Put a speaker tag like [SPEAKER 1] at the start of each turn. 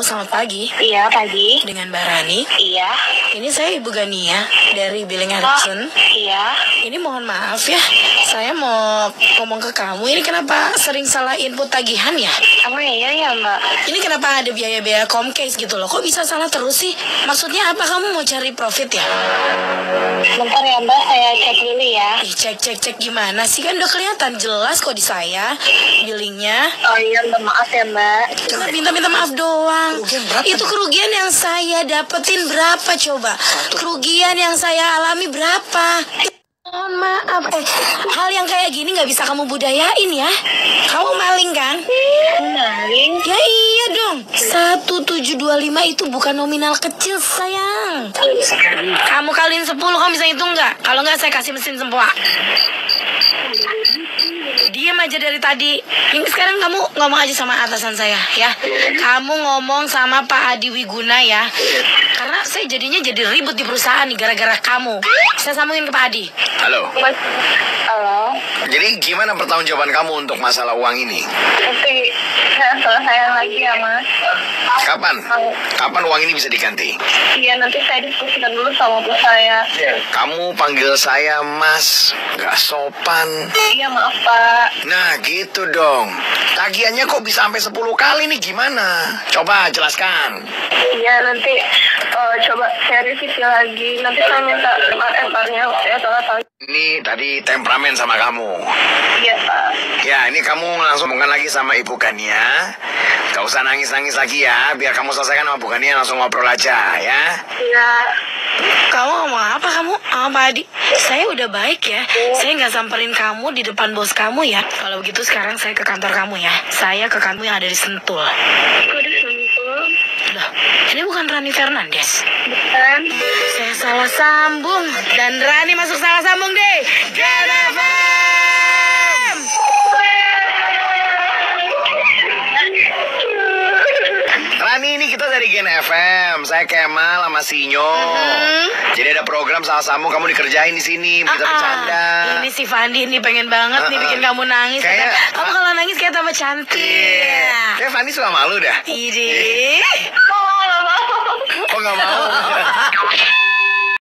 [SPEAKER 1] Halo, selamat pagi.
[SPEAKER 2] Iya, pagi.
[SPEAKER 1] Dengan Mbak Rani.
[SPEAKER 2] Iya.
[SPEAKER 1] Ini saya Ibu Gania dari Billing Erickson.
[SPEAKER 2] Iya.
[SPEAKER 1] Ini mohon maaf ya, saya mau ngomong ke kamu. Ini kenapa sering salah input tagihan ya?
[SPEAKER 2] Emang iya ya, Mbak?
[SPEAKER 1] Ini kenapa ada biaya-biaya Comcase gitu loh? Kok bisa salah terus sih? Maksudnya apa, kamu mau cari profit ya?
[SPEAKER 2] Bentar ya, Mbak, saya cek dulu ya.
[SPEAKER 1] Ih, cek gimana sih? Kan udah kelihatan jelas kok di saya billingnya.
[SPEAKER 2] Oh iya, Mbak, maaf ya, Mbak.
[SPEAKER 1] Cuma minta maaf doang. Itu kerugian yang saya dapetin berapa coba? Kerugian yang saya alami berapa? Mohon maaf, hal yang kayak gini nggak bisa kamu budayain ya. Kamu maling kan?
[SPEAKER 2] Maling?
[SPEAKER 1] Ya iya dong. 1725 itu bukan nominal kecil sayang. Kamu kaliin 10, kamu bisa hitung nggak? Kalau nggak saya kasih mesin sempoa. Diam aja dari tadi. Ini sekarang kamu ngomong aja sama atasan saya ya. Kamu ngomong sama Pak Adi Wiguna ya. Karena saya jadinya jadi ribut di perusahaan nih gara-gara kamu. Saya sambungin ke Pak Adi.
[SPEAKER 3] Halo.
[SPEAKER 2] Mas, halo.
[SPEAKER 3] Jadi gimana pertanggungjawaban kamu untuk masalah uang ini?
[SPEAKER 2] Nanti saya selesai lagi ya, Mas.
[SPEAKER 3] Kapan? Kapan uang ini bisa diganti?
[SPEAKER 2] Iya, nanti saya diskusikan dulu sama bos saya.
[SPEAKER 3] Kamu panggil saya Mas, gak sopan.
[SPEAKER 2] Iya, maaf, Pak.
[SPEAKER 3] Nah gitu dong. Tagihannya kok bisa sampai 10 kali nih, gimana? Coba jelaskan.
[SPEAKER 2] Iya, nanti coba saya revisi lagi. Nanti saya minta MR-nya saya salah tahu.
[SPEAKER 3] Ini tadi temperamen sama kamu.
[SPEAKER 2] Iya, Pak.
[SPEAKER 3] Ya, ini kamu langsung hubungan lagi sama Ibu Gania. Gak usah nangis-nangis lagi ya. Biar kamu selesaikan sama Bu Gania, langsung ngobrol aja ya.
[SPEAKER 2] Iya.
[SPEAKER 1] Kamu ngomong apa kamu sama Pak Adi? Saya udah baik ya. Saya nggak samperin kamu di depan bos kamu ya. Kalau begitu sekarang saya ke kantor kamu ya. Saya ke kamu yang ada di Sentul.
[SPEAKER 2] Kok di Sentul?
[SPEAKER 1] Loh, ini bukan Rani Fernandes.
[SPEAKER 2] Bukan.
[SPEAKER 1] Saya salah sambung. Dan Rani masuk salah sambung deh. Gen FM!
[SPEAKER 3] Rani, ini kita dari Gen FM. Saya Kemal sama Sinyo. Jadi ada program salah sambung, kamu dikerjain di sini, kita bercanda.
[SPEAKER 1] Ini si Fandi nih pengen banget nih bikin kamu nangis.
[SPEAKER 3] Kayak-
[SPEAKER 1] Kamu kalau nangis kayak tambah cantik.
[SPEAKER 3] Iya. Kayak Fandi suka malu dah.
[SPEAKER 1] Ide.
[SPEAKER 2] Oh, nggak mau.
[SPEAKER 3] Oh nggak mau.